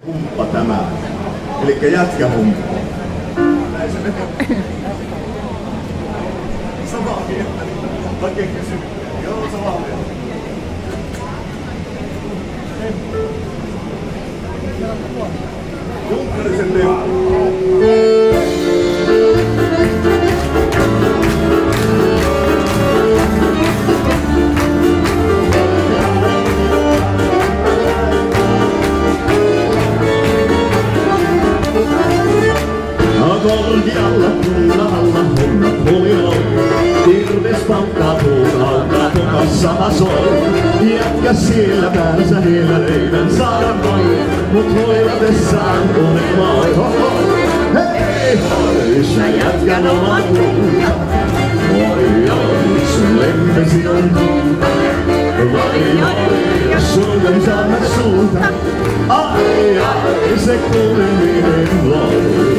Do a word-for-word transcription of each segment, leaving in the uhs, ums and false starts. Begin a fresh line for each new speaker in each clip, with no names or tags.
Humppa tämä. Elikkä jätkähumppa. Näin se menee. Samaa mieltä. Oikein kysymys. Joo, samaa mieltä. Junkkarisen temppu. Korkealla kunnalla hunnat huiloi, kirves pankkaa puukautta, tukassa hasoi. Jätkä siellä päänsä heillä leivän saada voi, mut hoivatessaan unelmoi. Hei hoi, sä jätkän oman kunta, oi oi, sun lempesi on tunta. Vai oi, jos sun ei saada sulta, ai ai, se kuuleminen voi.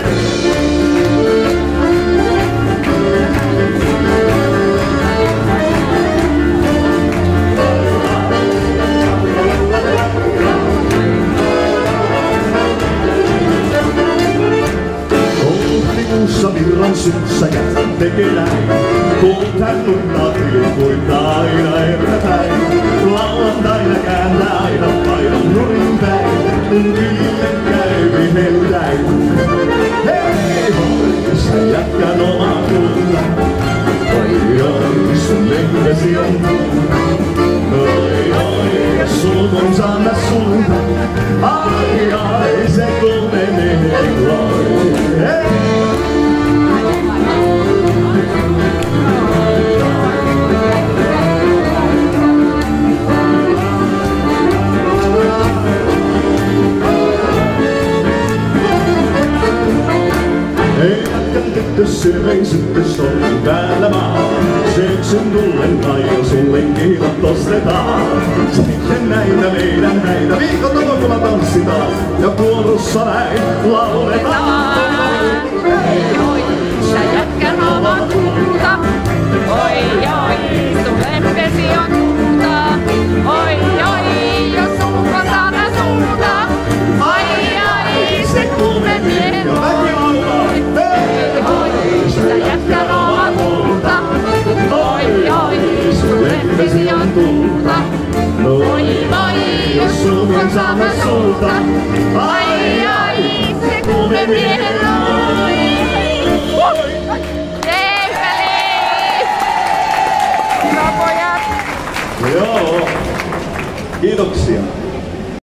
Huhtikuussa virran syyssä jätkän tekee näin. Kuult hän nunnaa tilkuittaa aina erkäpäin. Lauantaina kääntää aina painon nurin päin. Kylille käy viheltäin. Hei hoi, sä jätkän oma kunta. Oi oi, sun lempesi on kunta. Oi oi, ja sul on saada sulta. Ai ai, se kuumenee loi. Hei! Syöin sitten sormin päällä maan. Syksyn tullen aina sulle kiilat ostetaan. Sitten näitä meidän näitä viikontolokulla tanssitaan. Ja kuorossa näin lauletaan.
Hei hoi, sä jätkän oma kunta. Oi oi, sun lempesi on kunta. Oi oi, jos suukon saada suuta. Ai ai, se kuumenee. Sä jätkän oma kunta. Oi oi, sun lempesi on tulta. Oi voi, jos suukon saada sulta. Ai ai, se kuumenee loi. Leif!
Joo, kiitoksia.